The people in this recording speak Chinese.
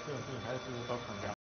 这种事情还是都强调。